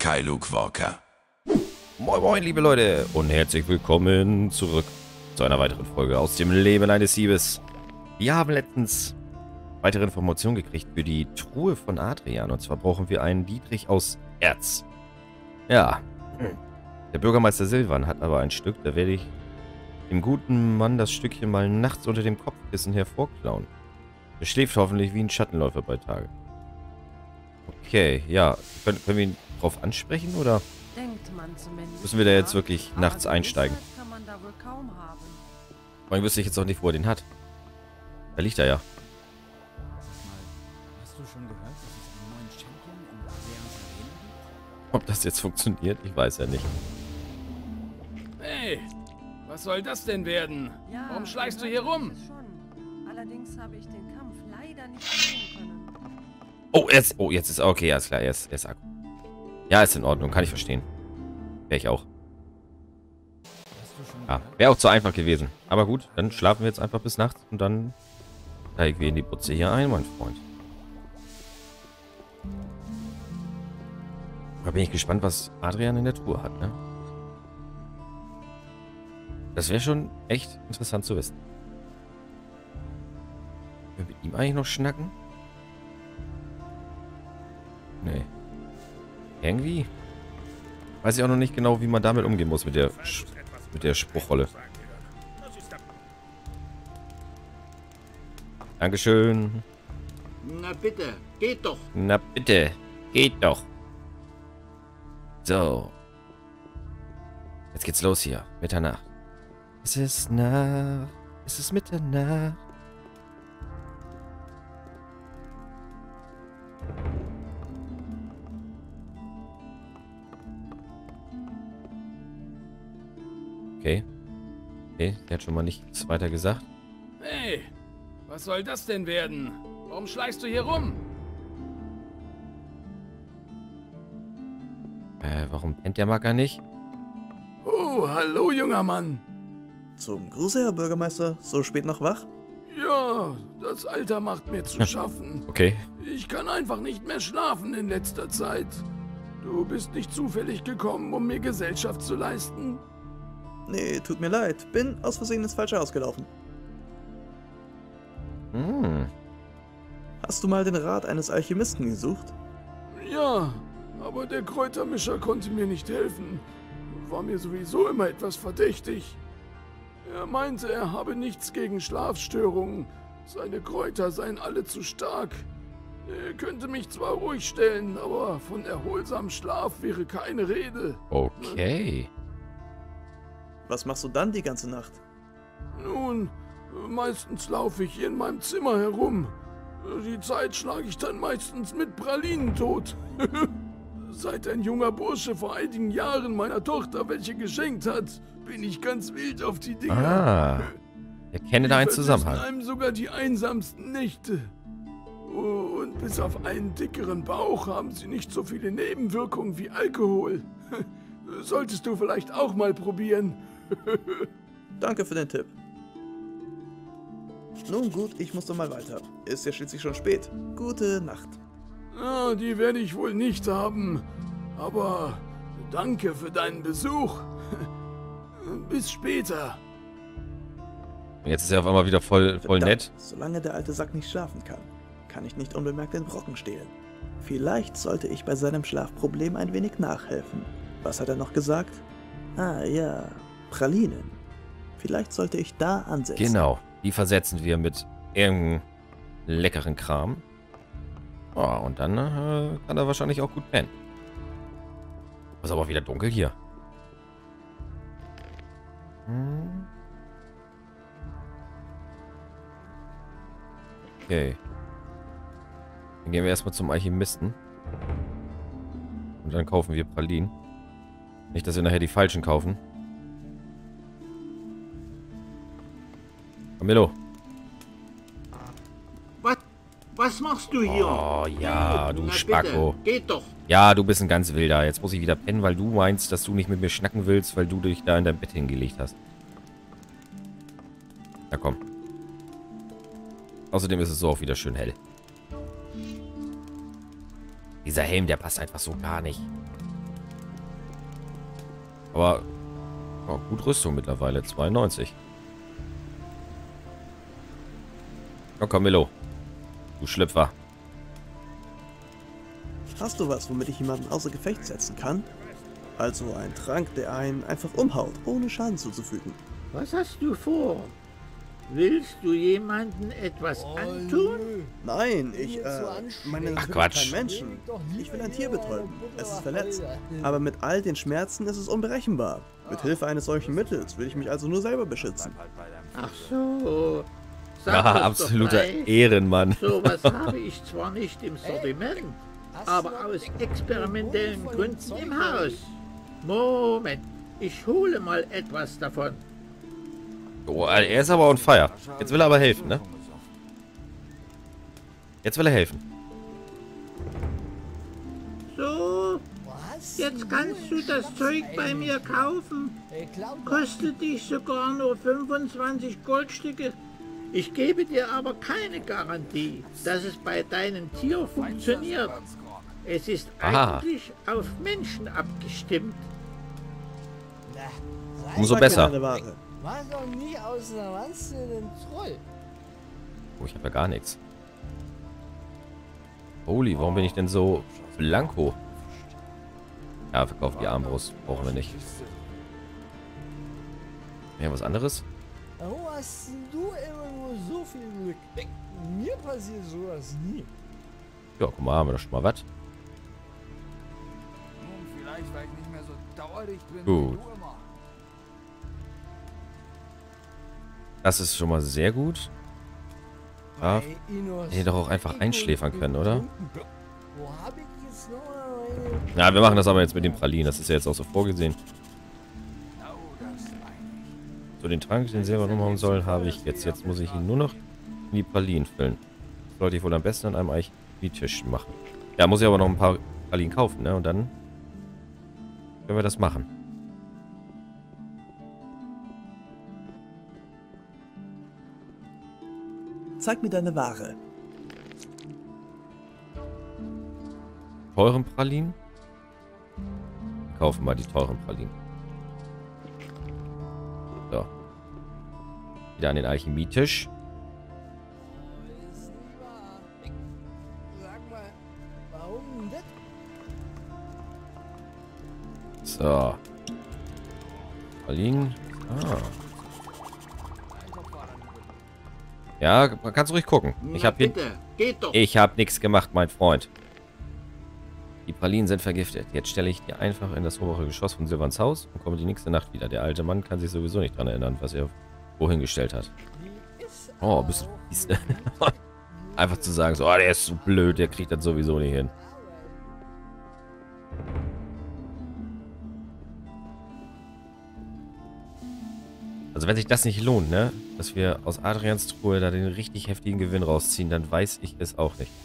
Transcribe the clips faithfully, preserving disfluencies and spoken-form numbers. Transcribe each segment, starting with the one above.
Kai Luke Walker. Moin moin liebe Leute und herzlich willkommen zurück zu einer weiteren Folge aus dem Leben eines Diebes. Wir haben letztens weitere Informationen gekriegt für die Truhe von Adrian, und zwar brauchen wir einen Dietrich aus Erz. Ja, der Bürgermeister Silvan hat aber ein Stück, da werde ich dem guten Mann das Stückchen mal nachts unter dem Kopfkissen hervorklauen. Er schläft hoffentlich wie ein Schattenläufer bei Tage. Okay, ja, können, können wir ihn drauf ansprechen oder Denkt man zumindest. müssen wir da jetzt wirklich Aber nachts einsteigen? Gewissheit kann man da wohl kaum haben. Man wüsste ich jetzt auch nicht, wo er den hat. Da liegt er ja. Hast du schon gehört, dass es einen neuen Champion in Adrians Arena gibt? Ob das jetzt funktioniert, ich weiß ja nicht. Hey, was soll das denn werden? Ja, Warum schleichst du gehört hier rum? habe ich es schon. Allerdings habe ich den Kampf leider nicht sehen können. Oh, jetzt, oh, jetzt ist, okay, alles klar, er ist, er ist Akku. Ja, ist in Ordnung, kann ich verstehen. Wäre ich auch. Hast du schon Ja, gehört? wäre auch zu einfach gewesen. Aber gut, dann schlafen wir jetzt einfach bis nachts und dann steigen wir in die Butze hier ein, mein Freund. Da bin ich gespannt, was Adrian in der Truhe hat, ne? Das wäre schon echt interessant zu wissen. Können wir mit ihm eigentlich noch schnacken? Nee. Irgendwie weiß ich auch noch nicht genau, wie man damit umgehen muss mit der Sch mit der Spruchrolle. Dankeschön. Na bitte, geht doch. Na bitte, geht doch. So. Jetzt geht's los hier. Mitternacht. Es ist Nacht. Es ist Mitternacht. Okay. Okay, der hat schon mal nichts weiter gesagt. Hey, was soll das denn werden? Warum schleichst du hier rum? Äh, warum pennt der Macker nicht? Oh, hallo, junger Mann. Zum Gruße, Herr Bürgermeister. So spät noch wach? Ja, das Alter macht mir zu schaffen. Okay. Ich kann einfach nicht mehr schlafen in letzter Zeit. Du bist nicht zufällig gekommen, um mir Gesellschaft zu leisten? Nee, tut mir leid. Bin aus Versehen ins Falsche ausgelaufen. Hm. Hast du mal den Rat eines Alchemisten gesucht? Ja, aber der Kräutermischer konnte mir nicht helfen. War mir sowieso immer etwas verdächtig. Er meinte, er habe nichts gegen Schlafstörungen. Seine Kräuter seien alle zu stark. Er könnte mich zwar ruhig stellen, aber von erholsamem Schlaf wäre keine Rede. Okay. Was machst du dann die ganze Nacht? Nun, meistens laufe ich hier in meinem Zimmer herum. Die Zeit schlage ich dann meistens mit Pralinen tot. Seit ein junger Bursche vor einigen Jahren meiner Tochter welche geschenkt hat, bin ich ganz wild auf die Dinger. Ah. Ich kenne da einen Die Zusammenhang. versüßen einem sogar die einsamsten Nächte. Und bis auf einen dickeren Bauch haben sie nicht so viele Nebenwirkungen wie Alkohol. Solltest du vielleicht auch mal probieren. Danke für den Tipp. Nun gut, ich muss doch mal weiter. Ist ja schließlich schon spät. Gute Nacht. Ah, die werde ich wohl nicht haben. Aber danke für deinen Besuch. Bis später. Jetzt ist er auf einmal wieder voll, voll Verdammt, nett. Solange der alte Sack nicht schlafen kann, kann ich nicht unbemerkt den Brocken stehlen. Vielleicht sollte ich bei seinem Schlafproblem ein wenig nachhelfen. Was hat er noch gesagt? Ah ja, Pralinen. Vielleicht sollte ich da ansetzen. Genau. Die versetzen wir mit irgendeinem leckeren Kram. Oh, und dann äh, kann er wahrscheinlich auch gut pennen. Ist aber wieder dunkel hier. Hm. Okay. Dann gehen wir erstmal zum Alchemisten. Und dann kaufen wir Pralinen. Nicht, dass wir nachher die falschen kaufen. Camillo. Was, was machst du hier? Oh ja, du Na Spacko. bitte, geht doch. Ja, du bist ein ganz wilder. Jetzt muss ich wieder pennen, weil du meinst, dass du nicht mit mir schnacken willst, weil du dich da in dein Bett hingelegt hast. Na komm. Außerdem ist es so auch wieder schön hell. Dieser Helm, der passt einfach so gar nicht. Aber oh, gut Rüstung mittlerweile. zweiundneunzig. Komm, komm, Milo. Du Schlüpfer. Hast du was, womit ich jemanden außer Gefecht setzen kann? Also ein Trank, der einen einfach umhaut, ohne Schaden zuzufügen. Was hast du vor? Willst du jemanden etwas antun? Nein, ich, äh, meine Ach, ich bin Quatsch. kein Menschen. Ich will ein Tier betäuben. Es ist verletzt. Aber mit all den Schmerzen ist es unberechenbar. Mit Hilfe eines solchen Mittels will ich mich also nur selber beschützen. Ach so. Sag Ja, das doch absoluter gleich. Ehrenmann. Sowas habe ich zwar nicht im Sortiment, aber aus experimentellen Gründen im Haus. Moment, ich hole mal etwas davon. Oh, er ist aber on fire. Jetzt will er aber helfen, ne? Jetzt will er helfen. So, jetzt kannst du das Zeug bei mir kaufen. Kostet dich sogar nur fünfundzwanzig Goldstücke. Ich gebe dir aber keine Garantie, dass es bei deinem Tier funktioniert. Es ist Aha. eigentlich auf Menschen abgestimmt. Umso Sag mir besser. deine Ware. Mach doch nie aus einer Wanze einen Troll. Oh, ich habe ja gar nichts. Holy, warum bin ich denn so blanko? Ja, verkauft die Armbrust. Brauchen wir nicht. Ja, was anderes? Warum hast denn du immer nur so viel Glück? Mir passiert sowas nie. Ja, guck mal, haben wir doch schon mal was. Vielleicht, weil ich nicht mehr so dauerdicht bin Gut. wie du immer. Das ist schon mal sehr gut. Ja, hätte ich doch auch einfach einschläfern können, oder? Wo hab ich jetzt noch mal meine... Ja, wir machen das aber jetzt mit den Pralinen. Das ist ja jetzt auch so vorgesehen. So, den Trank, den Silber umhauen soll, habe ich jetzt. Jetzt muss ich ihn nur noch in die Pralinen füllen. Das sollte ich wohl am besten an einem Eichentisch machen. Ja, muss ich aber noch ein paar Pralinen kaufen, ne? Und dann können wir das machen. Zeig mir deine Ware. Teuren Pralinen? Wir kaufen mal die teuren Pralinen. So. Wieder an den Alchemietisch. Oh, ist nie wahr. Ich, sag mal, warum denn das? So. Pralinen. Ah. Ja, kannst du ruhig gucken. Ich Na habe hier... bitte, geht doch. Ich habe nichts gemacht, mein Freund. Die Pralinen sind vergiftet. Jetzt stelle ich die einfach in das obere Geschoss von Silvans Haus und komme die nächste Nacht wieder. Der alte Mann kann sich sowieso nicht dran erinnern, was er wohin gestellt hat. Die ist Oh, bist du fies. Einfach zu sagen, so, oh, der ist so blöd, der kriegt das sowieso nicht hin. Also wenn sich das nicht lohnt, ne, dass wir aus Adrians Truhe da den richtig heftigen Gewinn rausziehen, dann weiß ich es auch nicht.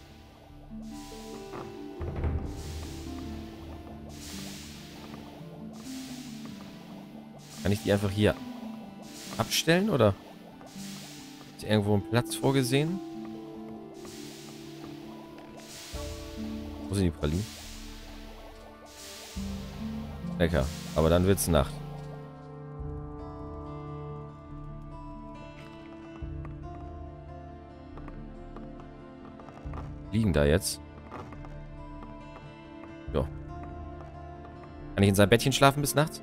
Kann ich die einfach hier abstellen, oder ist irgendwo ein Platz vorgesehen? Wo sind die Pralinen? Lecker, aber dann wird's Nacht. Liegen da jetzt? Ja. Kann ich in seinem Bettchen schlafen bis nachts?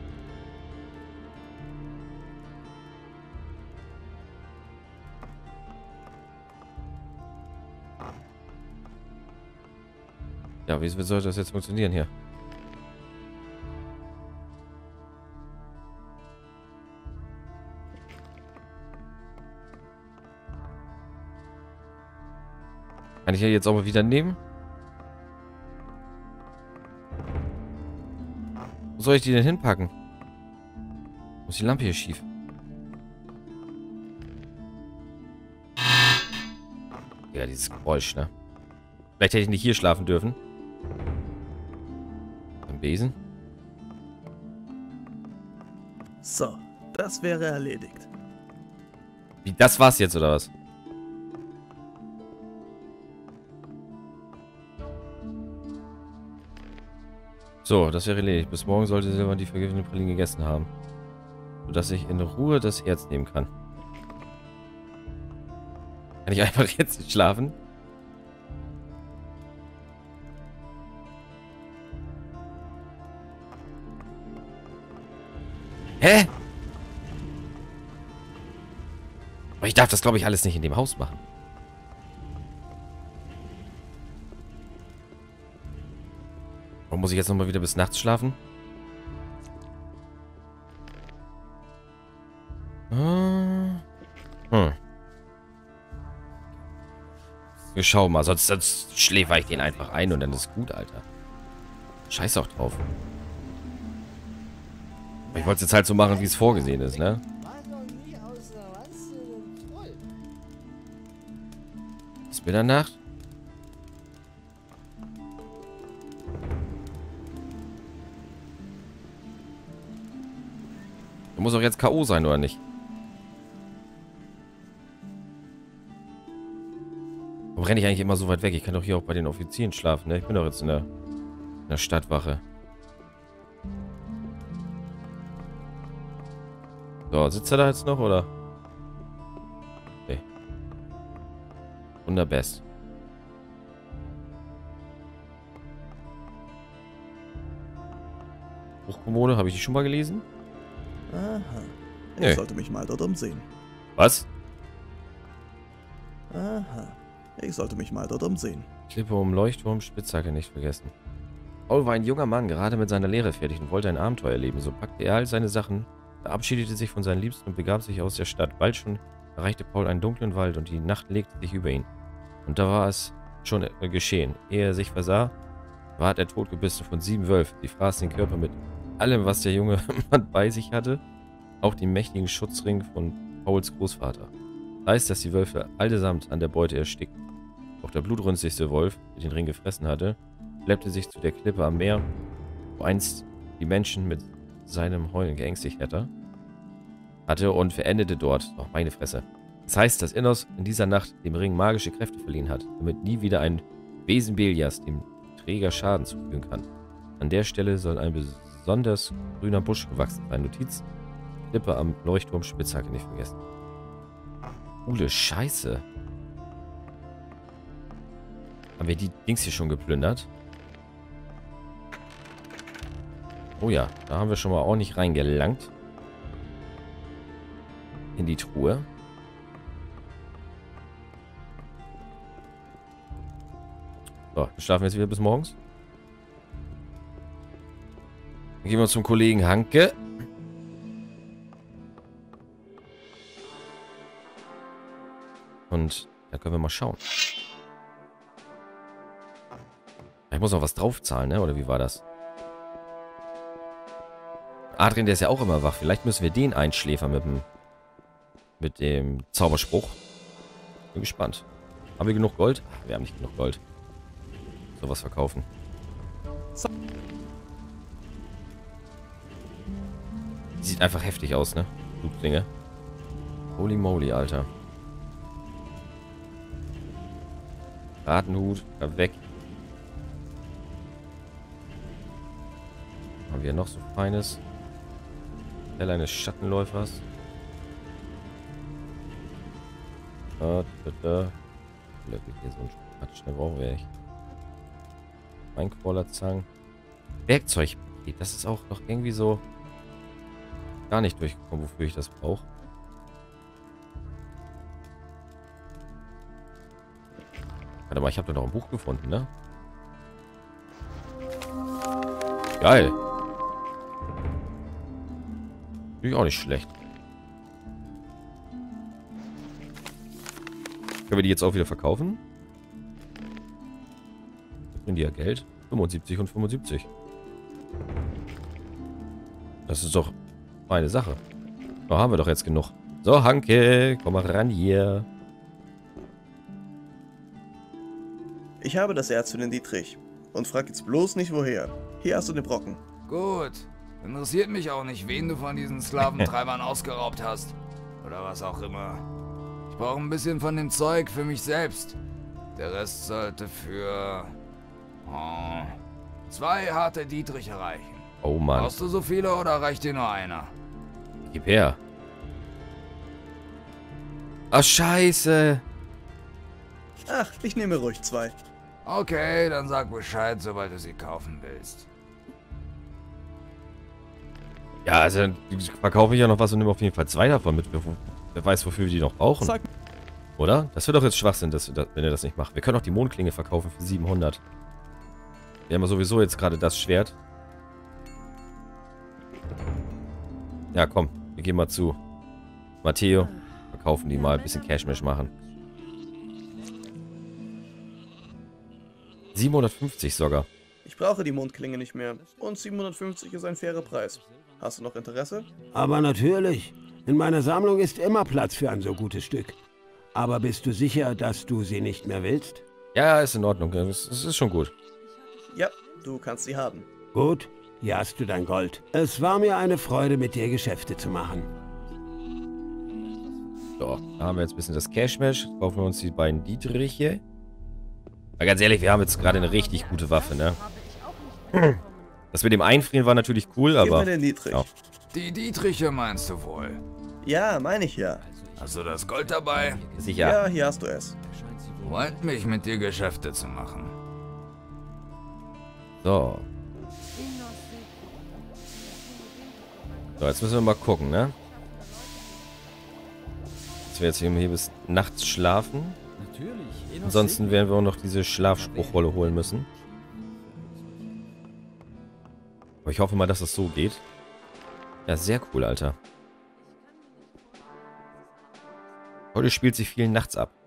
Ja, wie soll das jetzt funktionieren hier? Kann ich ja jetzt auch mal wieder nehmen? Wo soll ich die denn hinpacken? Wo ist die Lampe hier schief? Ja, dieses Geräusch, ne? Vielleicht hätte ich nicht hier schlafen dürfen. Am Besen. So, das wäre erledigt. Wie, das war's jetzt, oder was? So, das wäre erledigt. Bis morgen sollte Silvan die vergifteten Pralinen gegessen haben. Sodass ich in Ruhe das Erz nehmen kann. Kann ich einfach jetzt nicht schlafen? Hä? Aber ich darf das, glaube ich, alles nicht in dem Haus machen. Warum muss ich jetzt nochmal wieder bis nachts schlafen? Hm. Wir schauen mal, sonst, sonst schläfer ich den einfach ein und dann ist gut, Alter. Scheiß auch drauf. Ich wollte es jetzt halt so machen, wie es vorgesehen ist, ne? Ist Mitternacht? Du musst auch jetzt K O sein, oder nicht? Warum renne ich eigentlich immer so weit weg? Ich kann doch hier auch bei den Offizieren schlafen, ne? Ich bin doch jetzt in der, in der Stadtwache. So, sitzt er da jetzt noch, oder? Okay. Wunderbest. Buchkommode, habe ich die schon mal gelesen? Aha. Ich Nee. sollte mich mal dort umsehen. Was? Aha. Ich sollte mich mal dort umsehen. Klippe um Leuchtturm, Spitzhacke nicht vergessen. Paul war ein junger Mann, gerade mit seiner Lehre fertig und wollte ein Abenteuer erleben. So packte er all seine Sachen, verabschiedete sich von seinen Liebsten und begab sich aus der Stadt. Bald schon erreichte Paul einen dunklen Wald und die Nacht legte sich über ihn. Und da war es schon äh, geschehen. Ehe er sich versah, ward er totgebissen von sieben Wölfen. Sie fraßen den Körper mit allem, was der junge Mann bei sich hatte, auch den mächtigen Schutzring von Pauls Großvater. Das heißt, dass die Wölfe allesamt an der Beute erstickten. Doch der blutrünstigste Wolf, der den Ring gefressen hatte, schleppte sich zu der Klippe am Meer, wo einst die Menschen mit seinem Heulen geängstigt hatte, hatte und verendete dort. Auch meine Fresse. Das heißt, dass Innos in dieser Nacht dem Ring magische Kräfte verliehen hat, damit nie wieder ein Wesen Belias dem Träger Schaden zufügen kann. An der Stelle soll ein besonders grüner Busch gewachsen sein. Notiz: Klippe am Leuchtturm, Spitzhacke nicht vergessen. Coole Scheiße. Haben wir die Dings hier schon geplündert? Oh ja, da haben wir schon mal ordentlich reingelangt. In die Truhe. So, dann schlafen wir jetzt wieder bis morgens. Dann gehen wir zum Kollegen Hanke. Und da können wir mal schauen. Ich muss noch was draufzahlen, ne? Oder wie war das? Adrian, der ist ja auch immer wach. Vielleicht müssen wir den einschläfern mit dem, mit dem Zauberspruch. Bin gespannt. Haben wir genug Gold? Ach, wir haben nicht genug Gold. Sowas verkaufen. Sieht einfach heftig aus, ne? Blutlinge. Holy moly, Alter. Ratenhut, weg. Haben wir noch so Feines? Teil eines Schattenläufers. Da, da, da. Hier so ein Quatsch, der brauchen wir echt. Ein Crawlerzangen. Werkzeugpaket, das ist auch noch irgendwie so gar nicht durchgekommen, wofür ich das brauche. Warte mal, ich habe da noch ein Buch gefunden, ne? Geil. Finde ich auch nicht schlecht. Können wir die jetzt auch wieder verkaufen? Bringen die ja Geld. fünfundsiebzig und fünfundsiebzig. Das ist doch meine Sache. Da haben wir doch jetzt genug. So, Hanke, komm mal ran hier. Ich habe das Erz für den Dietrich. Und frag jetzt bloß nicht woher. Hier hast du den Brocken. Gut. Interessiert mich auch nicht, wen du von diesen Sklaventreibern ausgeraubt hast. Oder was auch immer. Ich brauche ein bisschen von dem Zeug für mich selbst. Der Rest sollte für... Oh, Zwei harte Dietriche reichen. Oh Mann. Brauchst du so viele oder reicht dir nur einer? Gib her. Ach, scheiße. Ach, ich nehme ruhig zwei. Okay, dann sag Bescheid, sobald du sie kaufen willst. Ja, also dann verkaufe ich ja noch was und nehme auf jeden Fall zwei davon mit. Wer, wer weiß, wofür wir die noch brauchen. Sag. Oder? Das wird doch jetzt Schwachsinn, dass, dass, wenn er das nicht macht. Wir können auch die Mondklinge verkaufen für siebenhundert. Wir haben ja sowieso jetzt gerade das Schwert. Ja, komm. Wir gehen mal zu Matteo. Verkaufen die mal. Ein bisschen Cashmash machen. siebenhundertfünfzig sogar. Ich brauche die Mondklinge nicht mehr. Und siebenhundertfünfzig ist ein fairer Preis. Hast du noch Interesse? Aber natürlich. In meiner Sammlung ist immer Platz für ein so gutes Stück. Aber bist du sicher, dass du sie nicht mehr willst? Ja, ist in Ordnung. Das, das ist schon gut. Ja, du kannst sie haben. Gut, hier hast du dein Gold. Es war mir eine Freude, mit dir Geschäfte zu machen. So, da haben wir jetzt ein bisschen das Cashmash. Jetzt kaufen wir uns die beiden Dietriche. Aber ganz ehrlich, wir haben jetzt gerade eine richtig gute Waffe, ne? Das mit dem Einfrieren war natürlich cool, Gib aber... mir den Dietrich. Ja. Die Dietriche meinst du wohl? Ja, meine ich ja. Hast du das Gold dabei? Sicher. Ja, hier hast du es. Freut mich, mit dir Geschäfte zu machen. So. So, jetzt müssen wir mal gucken, ne? Dass wir jetzt hier bis nachts schlafen. Natürlich. Ansonsten werden wir auch noch diese Schlafspruchrolle holen müssen. Aber ich hoffe mal, dass das so geht. Ja, sehr cool, Alter. Heute spielt sich viel nachts ab.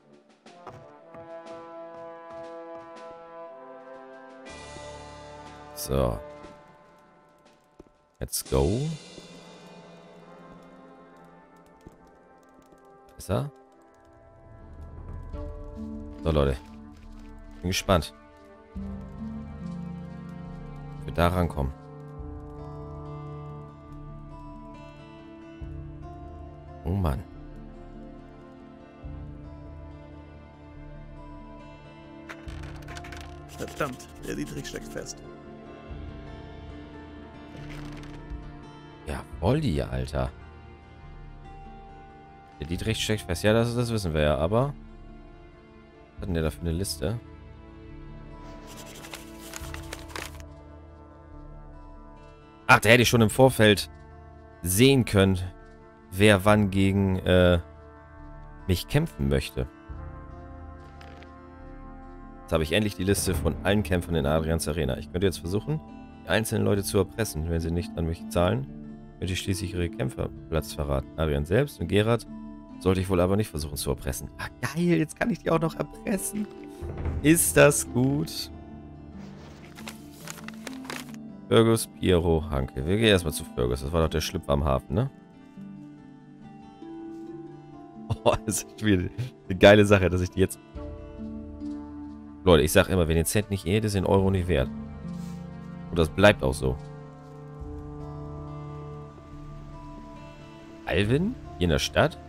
So. Let's go. Ist er? So, Leute. Bin gespannt. Ob wir da rankommen. Oh Mann. Verdammt, der Dietrich steckt fest. Ja, voll die, Alter. Der Dietrich steckt fest. Ja, das, das wissen wir ja, aber... Was hat denn der da für eine Liste? Ach, da hätte ich schon im Vorfeld sehen können, wer wann gegen äh, mich kämpfen möchte. Jetzt habe ich endlich die Liste von allen Kämpfern in Adrians Arena. Ich könnte jetzt versuchen, die einzelnen Leute zu erpressen. Wenn sie nicht an mich zahlen, könnte ich schließlich ihre Kämpferplatz verraten. Adrian selbst und Gerard sollte ich wohl aber nicht versuchen zu erpressen. Ah, geil, jetzt kann ich die auch noch erpressen. Ist das gut? Fergus, Piero, Hanke. Wir gehen erstmal zu Fergus. Das war doch der Schlüpfer am Hafen, ne? Oh, das ist wieder eine geile Sache, dass ich die jetzt... Leute, ich sag immer, wenn ihr Cent nicht ehrt, ist den Euro nicht wert. Und das bleibt auch so. Alvin? Hier in der Stadt?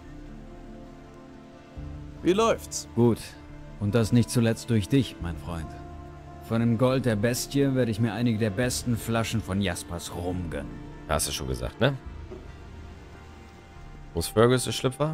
Wie läuft's? Gut. Und das nicht zuletzt durch dich, mein Freund. Von dem Gold der Bestie werde ich mir einige der besten Flaschen von Jaspers Rum gönnen. Hast du schon gesagt, ne? Wo ist Fergus, der Schlüpfer?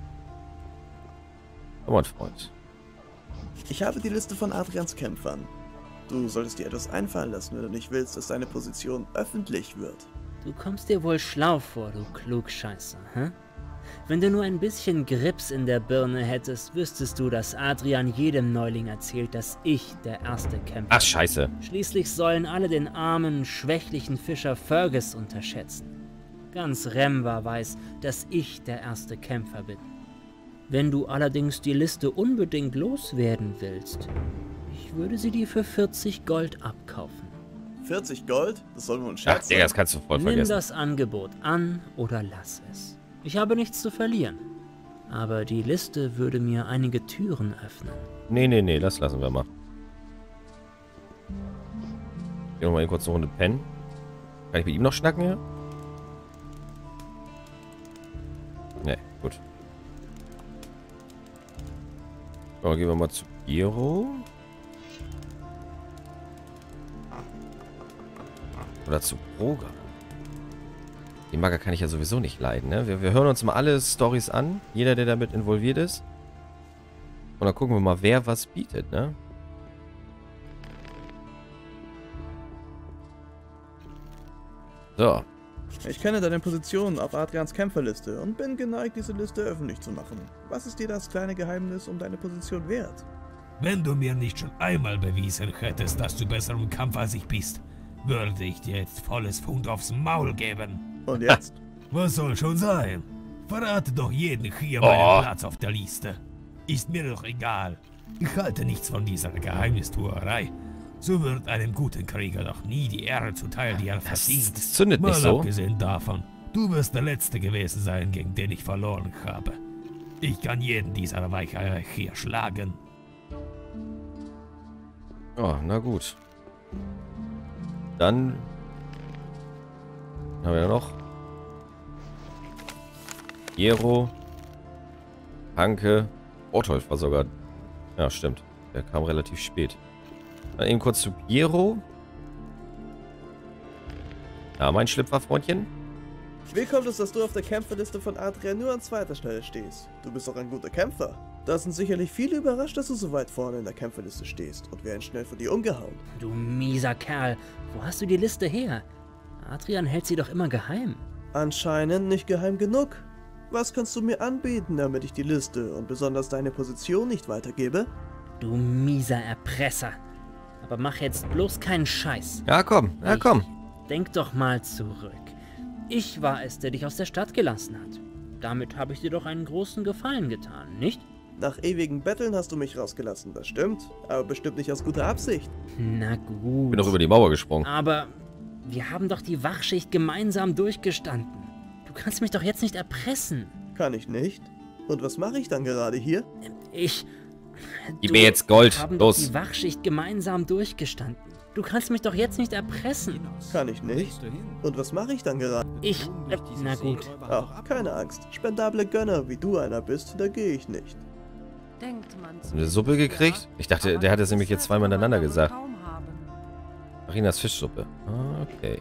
Komm on, Freund. Ich habe die Liste von Adrians Kämpfern. Du solltest dir etwas einfallen lassen, wenn du nicht willst, dass deine Position öffentlich wird. Du kommst dir wohl schlau vor, du Klugscheißer, hä? Wenn du nur ein bisschen Grips in der Birne hättest, wüsstest du, dass Adrian jedem Neuling erzählt, dass ich der erste Kämpfer bin. Ach, scheiße. Schließlich sollen alle den armen, schwächlichen Fischer Fergus unterschätzen. Ganz Remwa weiß, dass ich der erste Kämpfer bin. Wenn du allerdings die Liste unbedingt loswerden willst, ich würde sie dir für vierzig Gold abkaufen. vierzig Gold? Das sollen wir uns Ach, scherzen. Digga, das kannst du voll Nimm vergessen. das Angebot an oder lass es. Ich habe nichts zu verlieren. Aber die Liste würde mir einige Türen öffnen. Nee, nee, nee, das lassen wir mal. Gehen wir mal eben kurz eine Runde pennen. Kann ich mit ihm noch schnacken hier? Nee, gut. So, gehen wir mal zu Piero. Oder zu Brogan. Den Magger kann ich ja sowieso nicht leiden, ne? Wir, wir hören uns mal alle Storys an. Jeder, der damit involviert ist. Und dann gucken wir mal, wer was bietet, ne? So. Ich kenne deine Position auf Adrians Kämpferliste und bin geneigt, diese Liste öffentlich zu machen. Was ist dir das kleine Geheimnis um deine Position wert? Wenn du mir nicht schon einmal bewiesen hättest, dass du besser im Kampf als ich bist, würde ich dir jetzt volles Pfund aufs Maul geben. Und jetzt? Was soll schon sein? Verrate doch jeden hier Oh. meinen Platz auf der Liste. Ist mir doch egal. Ich halte nichts von dieser Geheimnistuerei. So wird einem guten Krieger doch nie die Ehre zuteil, die er Das, verdient. das zündet Mal nicht so. abgesehen davon, du wirst der Letzte gewesen sein, gegen den ich verloren habe. Ich kann jeden dieser Weicheier hier schlagen. Oh, na gut. Dann haben wir ja noch Jero, Hanke, Ortolf war sogar. Ja, stimmt. Der kam relativ spät. Dann eben kurz zu Piero. Ja, mein Schlüpferfreundchen. Wie kommt es, dass du auf der Kämpferliste von Adrian nur an zweiter Stelle stehst? Du bist doch ein guter Kämpfer. Da sind sicherlich viele überrascht, dass du so weit vorne in der Kämpferliste stehst und werden schnell von dir umgehauen. Du mieser Kerl, wo hast du die Liste her? Adrian hält sie doch immer geheim. Anscheinend nicht geheim genug. Was kannst du mir anbieten, damit ich die Liste und besonders deine Position nicht weitergebe? Du mieser Erpresser. Aber mach jetzt bloß keinen Scheiß. Ja, komm. Ja, komm. Ich denk doch mal zurück. Ich war es, der dich aus der Stadt gelassen hat. Damit habe ich dir doch einen großen Gefallen getan, nicht? Nach ewigen Betteln hast du mich rausgelassen, das stimmt. Aber bestimmt nicht aus guter Absicht. Na gut. Bin doch über die Mauer gesprungen. Aber wir haben doch die Wachschicht gemeinsam durchgestanden. Du kannst mich doch jetzt nicht erpressen. Kann ich nicht? Und was mache ich dann gerade hier? Ich... Gib mir jetzt Gold. Wir haben Los. doch die Wachschicht gemeinsam durchgestanden. Du kannst mich doch jetzt nicht erpressen. Kann ich nicht. Und was mache ich dann gerade? Ich... Äh, na gut. Ach, keine Angst. Spendable Gönner, wie du einer bist, da gehe ich nicht. Denkt man Eine Suppe gekriegt? Ich dachte, der hat es nämlich jetzt zweimal hintereinander gesagt. Marinas Fischsuppe. Okay.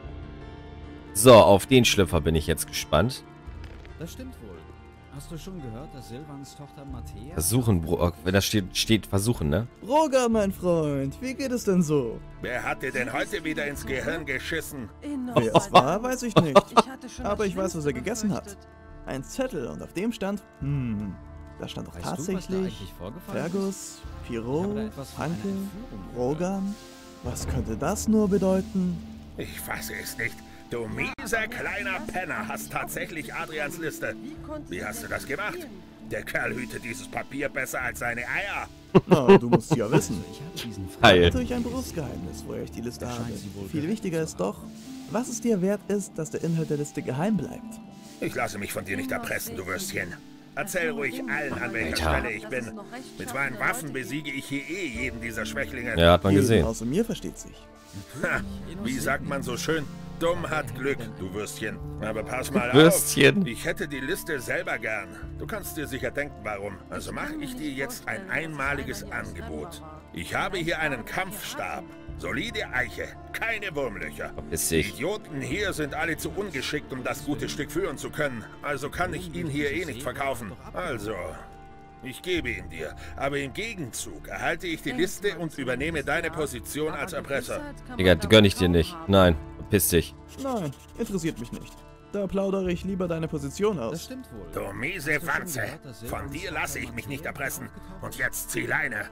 So, auf den Schlüpfer bin ich jetzt gespannt. Das stimmt wohl. Hast du schon gehört, dass Silvans Tochter Matthäa... Versuchen, Bro wenn da steht, steht versuchen, ne? Roger, mein Freund, wie geht es denn so? Wer hat dir denn heute wieder ins Gehirn geschissen? Wer es war, weiß ich nicht. Ich hatte schon Aber das ich weiß, was er Schlimmste gegessen hat. befürchtet. Ein Zettel und auf dem stand, hm, da stand doch Weißt du, was da tatsächlich eigentlich vorgefallen ist? Fergus, Ich habe Pirot, da etwas von einer Hanke, Entführung gehört. Rogan. Was könnte das nur bedeuten? Ich fasse es nicht. Du mieser kleiner Penner hast tatsächlich Adrians Liste. Wie hast du das gemacht? Der Kerl hütet dieses Papier besser als seine Eier. Na, du musst ja wissen. Ich habe diesen Geil. Natürlich ein Berufsgeheimnis, woher ich die Liste habe. Viel wichtiger ist doch, was es dir wert ist, dass der Inhalt der Liste geheim bleibt. Ich lasse mich von dir nicht erpressen, du Würstchen. Erzähl ruhig allen, an welcher Alter. Stelle ich bin. Mit meinen Waffen besiege ich hier eh jeden dieser Schwächlinge. Ja, hat man Jeden gesehen. Außer mir versteht sich. Ha, wie sagt man so schön? Dumm hat Glück, du Würstchen. Aber pass mal Würstchen. auf. Ich hätte die Liste selber gern. Du kannst dir sicher denken, warum. Also mache ich dir jetzt ein einmaliges Angebot. Ich habe hier einen Kampfstab. Solide Eiche, keine Wurmlöcher. Verpiss Die dich. Idioten hier sind alle zu ungeschickt, um das gute Stück führen zu können. Also kann ich ihn hier eh nicht verkaufen. Also, ich gebe ihn dir. Aber im Gegenzug erhalte ich die Liste und übernehme deine Position als Erpresser. Digga, gönn ich dir nicht. Nein, verpiss dich. Nein, interessiert mich nicht. Da plaudere ich lieber deine Position Das aus. stimmt wohl. Du miese Wanze. Von dir lasse ich mich nicht erpressen. Und jetzt zieh Leine.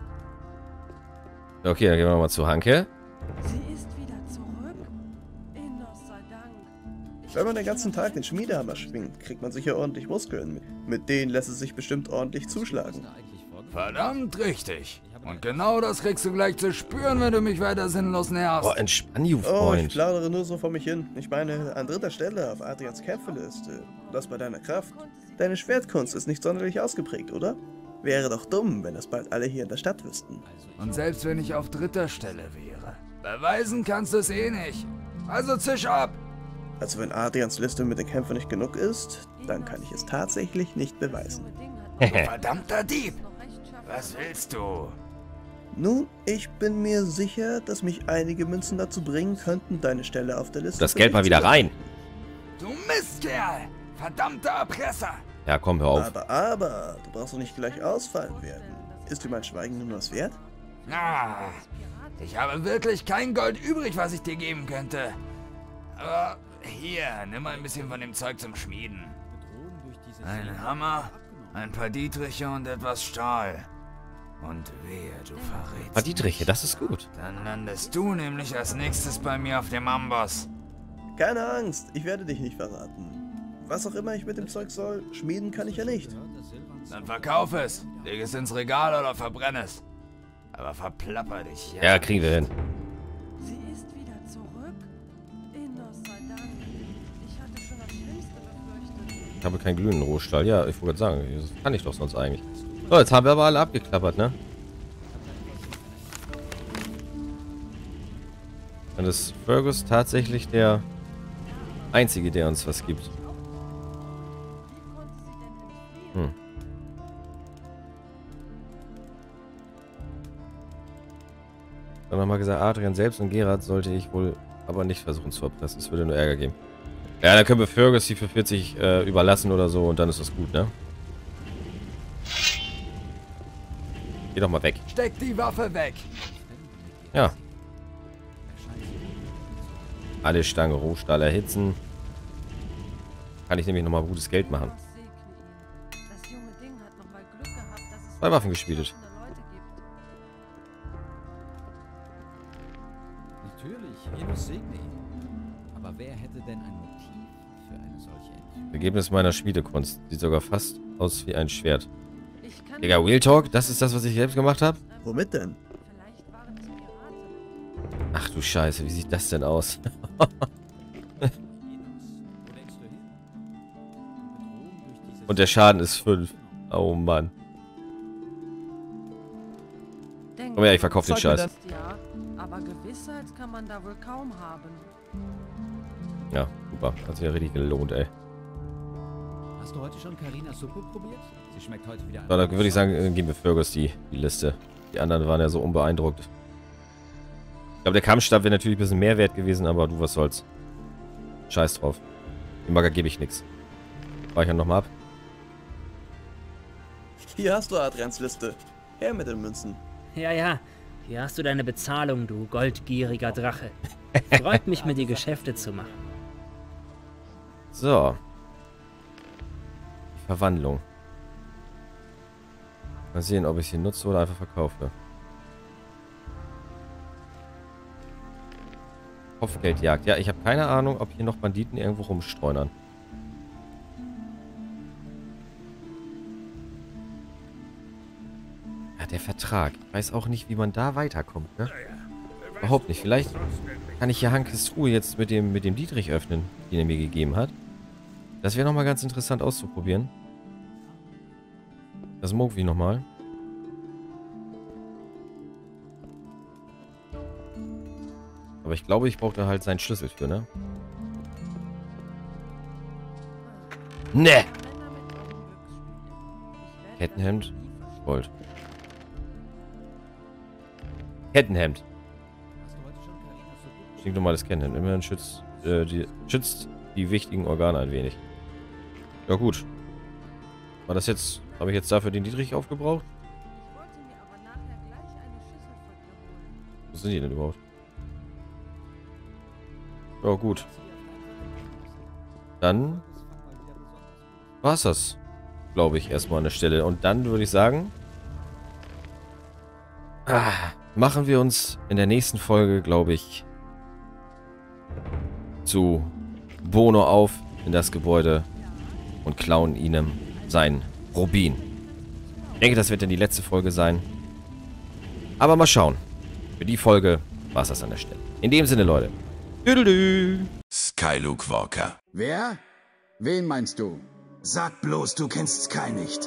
Okay, dann gehen wir mal zu Hanke. Sie ist wieder zurück. Innos sei Dank. Wenn man den ganzen Tag den Schmiedehammer schwingt, kriegt man sicher ordentlich Muskeln. Mit denen lässt es sich bestimmt ordentlich zuschlagen. Verdammt richtig. Und genau das kriegst du gleich zu spüren, wenn du mich weiter sinnlos nervst. Boah, entspann, you Oh, ich Freund. plaudere nur so vor mich hin. Ich meine, an dritter Stelle auf Adrians Kämpferliste. Das bei deiner Kraft. Deine Schwertkunst ist nicht sonderlich ausgeprägt, oder? Wäre doch dumm, wenn das bald alle hier in der Stadt wüssten. Und selbst wenn ich auf dritter Stelle wäre, beweisen kannst du es eh nicht. Also zisch ab. Also wenn Adrians Liste mit den Kämpfern nicht genug ist, dann kann ich es tatsächlich nicht beweisen. Du verdammter Dieb. Was willst du? Nun, ich bin mir sicher, dass mich einige Münzen dazu bringen könnten, deine Stelle auf der Liste... Das Geld mal wieder rein. Du Mistkerl! Verdammter Erpresser! Ja, komm, hör auf. Aber, aber, du brauchst doch nicht gleich ausfallen werden. Ist dir mein Schweigen nun was wert? Ah, ich habe wirklich kein Gold übrig, was ich dir geben könnte. Aber hier, nimm ein bisschen von dem Zeug zum Schmieden. Ein Hammer, ein paar Dietriche und etwas Stahl. Und wehe, du verrätst. Ein paar Dietriche, das ist gut. Dann landest du nämlich als nächstes bei mir auf dem Amboss. Keine Angst, ich werde dich nicht verraten. Was auch immer ich mit dem Zeug soll, schmieden kann ich ja nicht. Dann verkauf es, leg es ins Regal oder verbrenn es. Aber verplapper dich, ja. Ja, kriegen wir hin. Sie ist wieder zurück? Innos sei Dank. Ich hatte schon das Schlimmste befürchtet. Ich habe keinen glühenden Rohstahl. Ja, ich wollte sagen, das kann ich doch sonst eigentlich. So, jetzt haben wir aber alle abgeklappert, ne? Und ist Fergus tatsächlich der Einzige, der uns was gibt. Hm. Dann haben wir gesagt, Adrian selbst und Gerard sollte ich wohl aber nicht versuchen zu erpressen. Es würde nur Ärger geben. Ja, dann können wir Fergus die für vierzig äh, überlassen oder so und dann ist das gut, ne? Geh doch mal weg. Steck die Waffe weg. Ja. Alle Stange Rohstahl erhitzen. Kann ich nämlich nochmal gutes Geld machen. Das junge Ding hat noch mal Glück gehabt, dass es Zwei Waffen geschmiedet. Leute gibt. Natürlich, Jesus segne ihn. Aber wer hätte denn ein Motiv für eine solche Entführung? Ergebnis meiner Schmiedekunst. Sieht sogar fast aus wie ein Schwert. Ich kann Digga, Real Talk, das ist das, was ich selbst gemacht habe? Womit denn? Vielleicht waren es Piraten. Ach du Scheiße, wie sieht das denn aus? Und der Schaden ist fünf. Oh Mann. Denk Komm her, ich verkaufe den Scheiß. Ja, aber Gewissheit kann man da wohl kaum haben. Ja, super. Hat sich ja richtig gelohnt, ey. Hast du heute schon Carinas Suppe probiert? Sie schmeckt heute wieder. So, dann würde ich sagen, äh, geben wir Fergus die, die Liste. Die anderen waren ja so unbeeindruckt. Ich glaube, der Kampfstab wäre natürlich ein bisschen mehr wert gewesen, aber du, was soll's. Scheiß drauf. Dem Bagger gebe ich nichts. Speichern nochmal ab. Hier hast du Adrians Liste. Her mit den Münzen. Ja, ja. Hier hast du deine Bezahlung, du goldgieriger Drache. Freut mich, mit dir Geschäfte zu machen. So. Verwandlung. Mal sehen, ob ich sie nutze oder einfach verkaufe. Kopfgeldjagd. Ja, ich habe keine Ahnung, ob hier noch Banditen irgendwo rumstreunern. Ja, der Vertrag. Ich weiß auch nicht, wie man da weiterkommt, ne? Überhaupt nicht. Vielleicht kann ich hier Hankes Truhe jetzt mit dem, mit dem Dietrich öffnen, den er mir gegeben hat. Das wäre nochmal ganz interessant auszuprobieren. Das Mogwi nochmal. Aber ich glaube, ich brauche da halt seinen Schlüssel für, ne? Ne! Kettenhemd. Gold. Kettenhemd. Schick nochmal das Kettenhemd. Immerhin schützt, äh, die, schützt die wichtigen Organe ein wenig. Ja gut. War das jetzt... Habe ich jetzt dafür den Dietrich aufgebraucht? Ich wollte mir aber nachher gleich eine Schüssel von dir holen. Wo sind die denn überhaupt? Ja, gut. Dann war's das, glaube ich, erstmal an der Stelle. Und dann würde ich sagen, ah, machen wir uns in der nächsten Folge, glaube ich, zu Bono auf in das Gebäude und klauen ihm sein Rubin. Ich denke, das wird dann die letzte Folge sein. Aber mal schauen. Für die Folge war es das an der Stelle. In dem Sinne, Leute. Tüdelü. Skyluke Walker. Wer? Wen meinst du? Sag bloß, du kennst Sky nicht.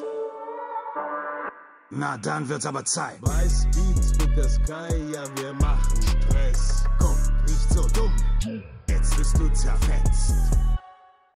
Na, dann wird's aber Zeit. Bei Speeds mit der Sky, ja, wir machen Stress. Guck, nicht so dumm. Jetzt bist du zerfetzt.